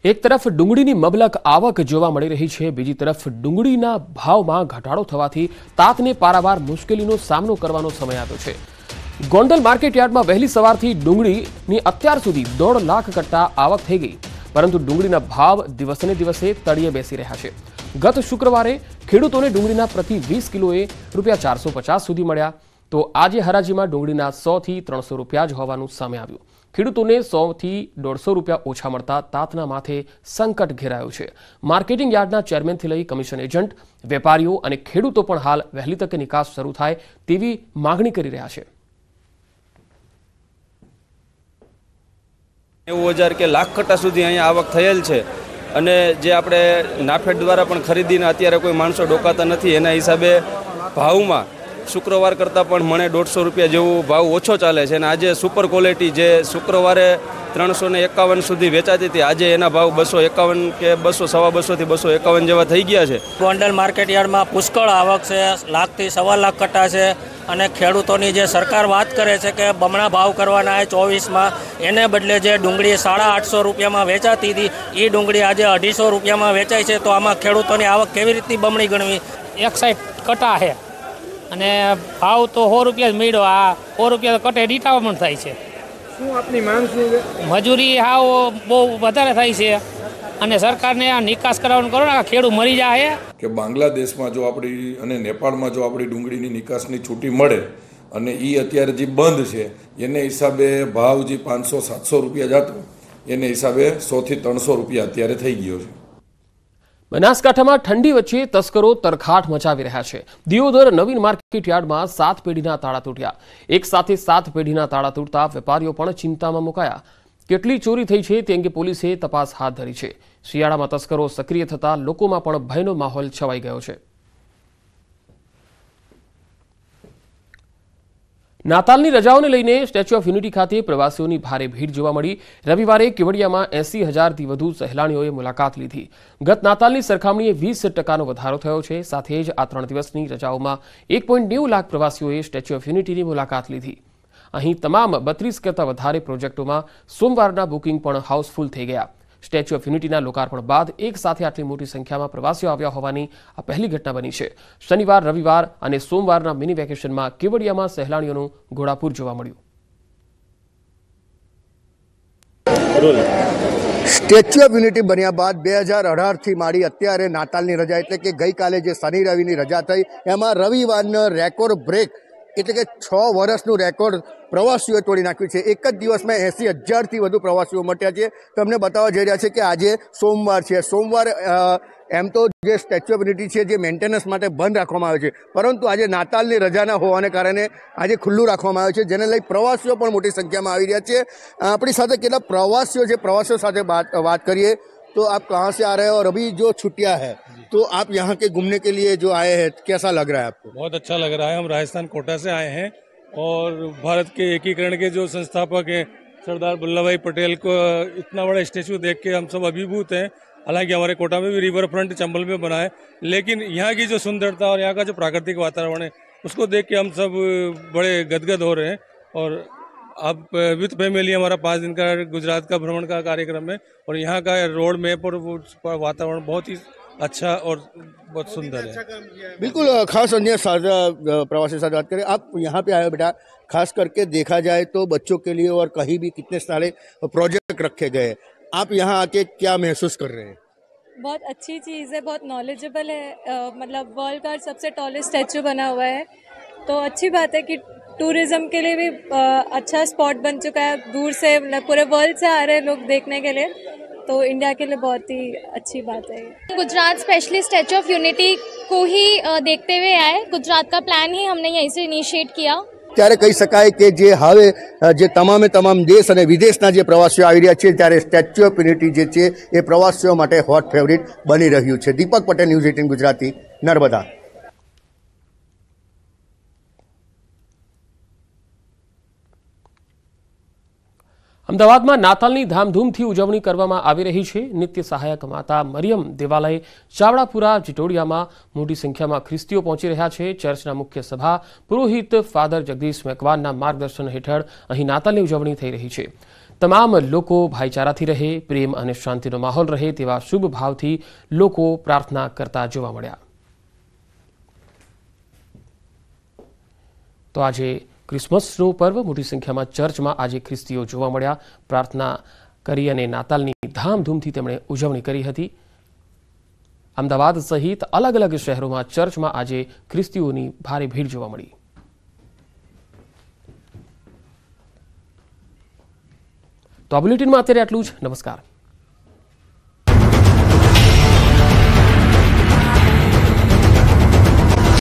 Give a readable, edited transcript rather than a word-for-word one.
એક તરફ ડુંગળીની મબલક આવક જોવા મળી રહી છે, બીજી તરફ ડુંગળીના ભાવમાં ઘટાડો થવાથી તાતને પારાવાર મુશ્કેલીનો સામનો કરવાનો સમય આવ્યો છે। ગોંડલ માર્કેટ યાર્ડમાં વહેલી સવારથી ડુંગળીની અત્યાર સુધી 1.5 લાખ કટ્ટા આવક થઈ ગઈ, પરંતુ ડુંગળીના ભાવ દિવસે ને દિવસે તળિયે બેસી રહ્યા છે। ગત શુક્રવારે ખેડૂતોને ડુંગળીના પ્રતિ 20 કિલોએ ₹450 સુધી મળ્યા, તો આજે હરાજીમાં ડુંગળીના 100 થી 300 રૂપિયા જ હોવાનું સામે આવ્યું। ખેડૂતોને 100 થી 150 રૂપિયા ઓછા મળતા તાતના માથે સંકટ ઘેરાયું છે। માર્કેટિંગ યાર્ડના ચેરમેનથી લઈ કમિશન એજન્ટ, વેપારીઓ અને ખેડૂતો પણ હાલ વહેલી તકે નિકાસ શરૂ થાય તેવી માંગણી કરી રહ્યા છે। 90,000 કે લાખ કટ્ટા સુધી અહીંયા આવક થયેલ છે અને જે આપણે નાફેડ દ્વારા પણ ખરીદીને અત્યારે કોઈ માણસો ડોકાતા નથી, એના હિસાબે ભાવમાં શુક્રવાર કરતાં પણ મને 150 રૂપિયા જેવો ભાવ ઓછો ચાલે છે અને આજે સુપર ક્વોલિટી જે શુક્રવારે 351 સુધી વેચાતી હતી, આજે એના ભાવ 251 કે 200, સવા 200 થી 251 જેવા થઈ ગયા છે। ગોંડલ માર્કેટ યાર્ડમાં પુષ્કળ આવક છે, 1 લાખ થી 1.25 લાખ કટ્ટા છે અને ખેડૂતોની જે સરકાર વાત કરે છે કે બમણા ભાવ કરવાના છે 24માં, એને બદલે જે ડુંગળી 850 રૂપિયામાં વેચાતી હતી એ ડુંગળી આજે 250 રૂપિયામાં વેચાય છે, તો આમાં ખેડૂતોની આવક કેવી રીતની બમણી ગણવી? 61 કટ્ટા છે અને ભાવ તો 100 રૂપિયા જ મળ્યો। આ 100 રૂપિયા કટે રીટાવણ થાય છે। શું આપની માંગ શું છે? મજૂરી હાવ બહુ વધારે થાય છે અને સરકારને આ નિકાસ કરવાનું કરો ને, ખેડૂત મરી જાય કે બાંગ્લાદેશમાં જો આપણી અને નેપાળમાં જો આપણી ડુંગળીની નિકાસની છૂટી મળે અને એ અત્યારે જે બંધ છે એને હિસાબે ભાવ જે 500-700 રૂપિયા જતો એને હિસાબે 100 થી 300 રૂપિયા અત્યારે થઈ ગયો છે। બનાસકાંઠામાં ઠંડી વચ્ચે તસ્કરો તરખાટ મચાવી રહ્યા છે। દિયોદર નવીન માર્કેટ યાર્ડમાં 7 પેઢીના તાળા તૂટ્યા। એક સાથે 7 પેઢીના તાળા તૂટતા વેપારીઓ પણ ચિંતામાં મુકાયા। કેટલી ચોરી થઈ છે તે અંગે પોલીસે તપાસ હાથ ધરી છે। શિયાળામાં તસ્કરો સક્રિય થતા લોકોમાં પણ ભયનો માહોલ છવાઈ ગયો છે। નાતાલની રજાઓને લઈને સ્ટેચ્યુ ઓફ યુનિટી ખાતે પ્રવાસીઓની ભારે ભીડ જોવા મળી। રવિવારે કેવડિયામાં 80,000થી વધુ સહેલાણીઓએ મુલાકાત લીધી। ગત નાતાલની સરખામણીએ 20% વધારો થયો છે। સાથે જ આ 3 દિવસની રજાઓમાં 1.9 લાખ પ્રવાસીઓએ સ્ટેચ્યુ ઓફ યુનિટીની મુલાકાત લીધી। અહીં તમામ 32 કરતાં વધારે પ્રોજેક્ટોમાં સોમવારના બુકિંગ પણ હાઉસફુલ થઈ ગયા। સ્ટેચ્યુ ઓફ યુનિટીના લોકાર્પણ બાદ એક સાથે આટલી મોટી સંખ્યામાં પ્રવાસીઓ આવ્યા હોવાની આ પહેલી ઘટના બની છે। શનિવાર, રવિવાર અને સોમવારના મિની વેકેશનમાં કેવડિયામાં સહેલાણીઓનું ઘોડાપુર જોવા મળ્યું। સ્ટેચ્યુ ઓફ યુનિટી બન્યા બાદ 2018થી માંડી અત્યારે નાતાલની રજા એટલે કે ગઈકાલે જે શનિ રવિની રજા થઈ એમાં રવિવારનો રેકોર્ડ બ્રેક એટલે કે 6 વર્ષનું રેકોર્ડ પ્રવાસીઓએ તોડી નાખ્યું છે। એક જ દિવસમાં 80,000થી વધુ પ્રવાસીઓ મટ્યા છે। તમને બતાવવા જઈ રહ્યા છે કે આજે સોમવાર છે। સોમવાર એમ તો જે સ્ટેચ્યુ ઓફ યુનિટી છે જે મેન્ટેનન્સ માટે બંધ રાખવામાં આવે છે, પરંતુ આજે નાતાલની રજાના હોવાને કારણે આજે ખુલ્લું રાખવામાં આવે છે, જેને લઈ પ્રવાસીઓ પણ મોટી સંખ્યામાં આવી રહ્યા છે। આપણી સાથે કેટલા પ્રવાસીઓ છે, પ્રવાસીઓ સાથે વાત કરીએ तो आप कहाँ से आ रहे हो और अभी जो छुट्टियां है तो आप यहाँ के घूमने के लिए जो आए हैं, कैसा लग रहा है आपको? बहुत अच्छा लग रहा है। हम राजस्थान कोटा से आए हैं और भारत के एकीकरण के जो संस्थापक हैं सरदार वल्लभ भाई पटेल को इतना बड़ा स्टेचू देख के हम सब अभिभूत हैं। हालांकि हमारे कोटा में भी रिवर फ्रंट चंबल में बना है, लेकिन यहाँ की जो सुंदरता और यहाँ का जो प्राकृतिक वातावरण है उसको देख के हम सब बड़े गदगद हो रहे हैं। और अब विथ फैमिली हमारा 5 दिन का गुजरात का भ्रमण का कार्यक्रम है और यहाँ का रोड मैप और वातावरण बहुत ही अच्छा और बहुत सुंदर है। बिल्कुल। खास अन्य प्रवासी साथ बात करें, आप यहाँ पे आए बेटा, खास करके देखा जाए तो बच्चों के लिए और कहीं भी कितने सारे प्रोजेक्ट रखे गए, आप यहाँ आके क्या महसूस कर रहे हैं? बहुत अच्छी चीज़ है, बहुत नॉलेजेबल है। मतलब वर्ल्ड का सबसे टॉलेस्ट स्टैचू बना हुआ है, तो अच्छी बात है कि टूरिज्म के लिए भी अच्छा स्पॉट बन चुका है। दूर से पूरे वर्ल्ड से आ रहे हैं लोग देखने के लिए, तो इंडिया के लिए बहुत ही अच्छी बात है। Gujarat specially statue of unity को ही देखते हुए आए। गुजरात का प्लान ही हमने यहीं से इनिशिएट किया। ત્યારે કહી શકાય કે જે હવે જે તમામ દેશ અને વિદેશના જે પ્રવાસીઓ આવી રહ્યા છે, ત્યારે સ્ટેચ્યુ ઓફ યુનિટી જે છે એ પ્રવાસીઓ માટે હોટ ફેવરિટ બની રહ્યું છે। દીપક પટેલ, ન્યૂઝ 18 ગુજરાતી, નર્મદા। અમદાવાદમાં નાતાલની ધામધૂમથી ઉજવણી કરવામાં આવી રહી છે। નિત્ય સહાયક માતા મરિયમ દેવાલય ચાવડાપુરા જીટોડિયામાં મોટી સંખ્યામાં ખ્રિસ્તીઓ પહોંચી રહ્યા છે। ચર્ચના મુખ્ય સભા પુરોહિત ફાધર જગદીશ મેકવાનના માર્ગદર્શન હેઠળ અહીં નાતાલની ઉજવણી થઈ રહી છે। તમામ લોકો ભાઈચારાથી રહે, પ્રેમ અને શાંતિનો માહોલ રહે તેવા શુભ ભાવથી લોકો પ્રાર્થના કરતા જોવા મળ્યા. તો આજે ક્રિસમસનું પર્વ, મોટી સંખ્યામાં ચર્ચમાં આજે ખ્રિસ્તીઓ જોવા મળ્યા. પ્રાર્થના કરી અને નાતાલની ધામધૂમથી તેમણે ઉજવણી કરી હતી. અમદાવાદ સહિત અલગ અલગ શહેરોમાં ચર્ચમાં આજે ખ્રિસ્તીઓની ભારે ભીડ જોવા મળી. તો આ બુલેટિનમાં અત્યારે આટલું જ. નમસ્કાર.